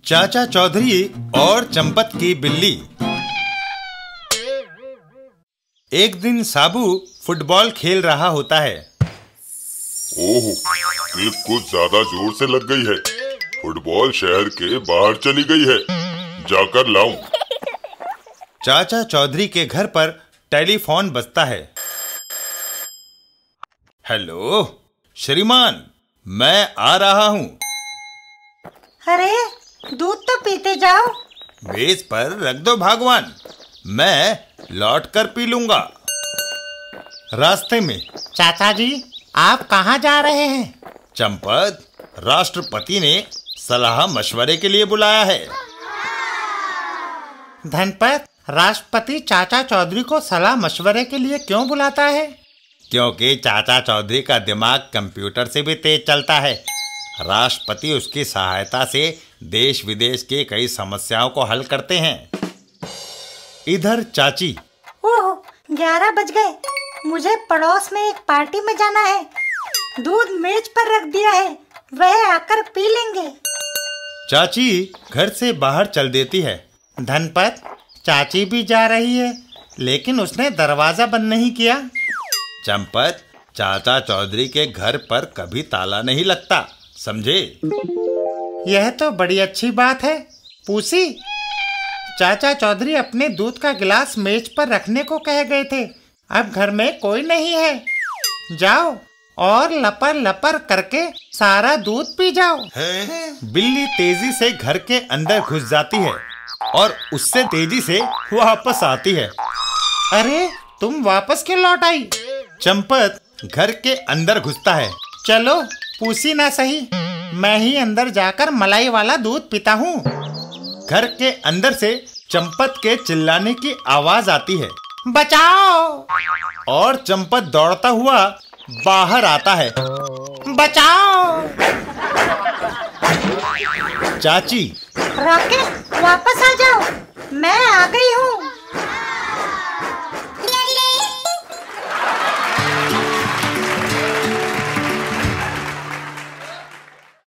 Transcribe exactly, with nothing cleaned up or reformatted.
चाचा चौधरी और चंपत की बिल्ली। एक दिन साबू फुटबॉल खेल रहा होता है। ओह, क्लिप कुछ ज्यादा जोर से लग गई है। फुटबॉल शहर के बाहर चली गई है, जाकर लाऊं। चाचा चौधरी के घर पर टेलीफोन बजता है। हेलो श्रीमान, मैं आ रहा हूँ। अरे दूध तो पीते जाओ। मेज पर रख दो भगवान, मैं लौट कर पी लूंगा। रास्ते में चाचा जी, आप कहाँ जा रहे हैं? चंपत, राष्ट्रपति ने सलाह मशवरे के लिए बुलाया है। धनपत, राष्ट्रपति चाचा चौधरी को सलाह मशवरे के लिए क्यों बुलाता है? क्योंकि चाचा चौधरी का दिमाग कंप्यूटर से भी तेज चलता है। राष्ट्रपति उसकी सहायता से देश विदेश की कई समस्याओं को हल करते हैं। इधर चाची। ओह, ग्यारह बज गए। मुझे पड़ोस में एक पार्टी में जाना है। दूध मेज पर रख दिया है, वह आकर पी लेंगे। चाची घर से बाहर चल देती है। धनपत, चाची भी जा रही है, लेकिन उसने दरवाजा बंद नहीं किया। चंपत, चाचा चौधरी के घर पर कभी ताला नहीं लगता, समझे? यह तो बड़ी अच्छी बात है। पूसी, चाचा चौधरी अपने दूध का गिलास मेज पर रखने को कह गए थे। अब घर में कोई नहीं है। जाओ और लपर लपर करके सारा दूध पी जाओ। बिल्ली तेजी से घर के अंदर घुस जाती है और उससे तेजी से वापस आती है। अरे, तुम वापस क्यों लौट आई? चंपत घर के अंदर घुसता है। चलो, पूसी ना सही, मैं ही अंदर जाकर मलाई वाला दूध पीता हूँ। घर के अंदर से चंपत के चिल्लाने की आवाज आती है। बचाओ! और चंपत दौड़ता हुआ बाहर आता है। बचाओ! चाची। रॉकेट, वापस आ जाओ, मैं आ गई हूँ।